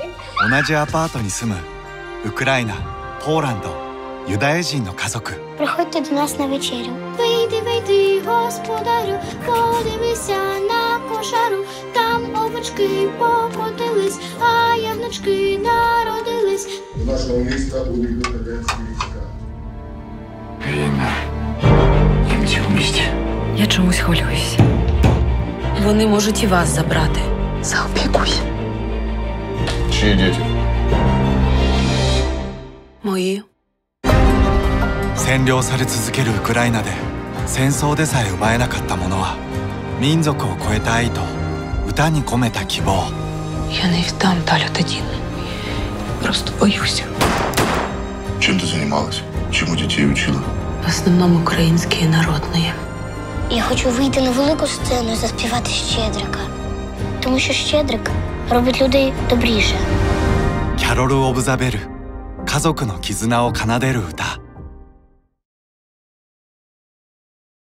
同じアパートに住むウクライナ、ポーランド、ユダヤ人の家族。 Приходьте до нас на вечерю. Вийди, вийди, господарю, подивися на кошару. Там овечки покотились, а ягнички народились. До нашого міста увійдуть радянські війська. Війна. Німці у місті. Я чомусь хвилююсь. Вони можуть і вас забрати. Заопікуй. Чиї діти? Мої. 占領され続けるウクライナで戦争でさえ奪えなかったものは民族を超えた愛と歌に込めた希望。 Я не віддам Талю та Діну. Просто боюся. Чим ти займалась? Чому дітей учила? В основному українське і народне. Я хочу вийти на велику сцену і заспівати Щедрика. Тому що Щедрик робить людей добріше. キャロル・オブ・ザ・ベル、家族の絆を奏でる歌。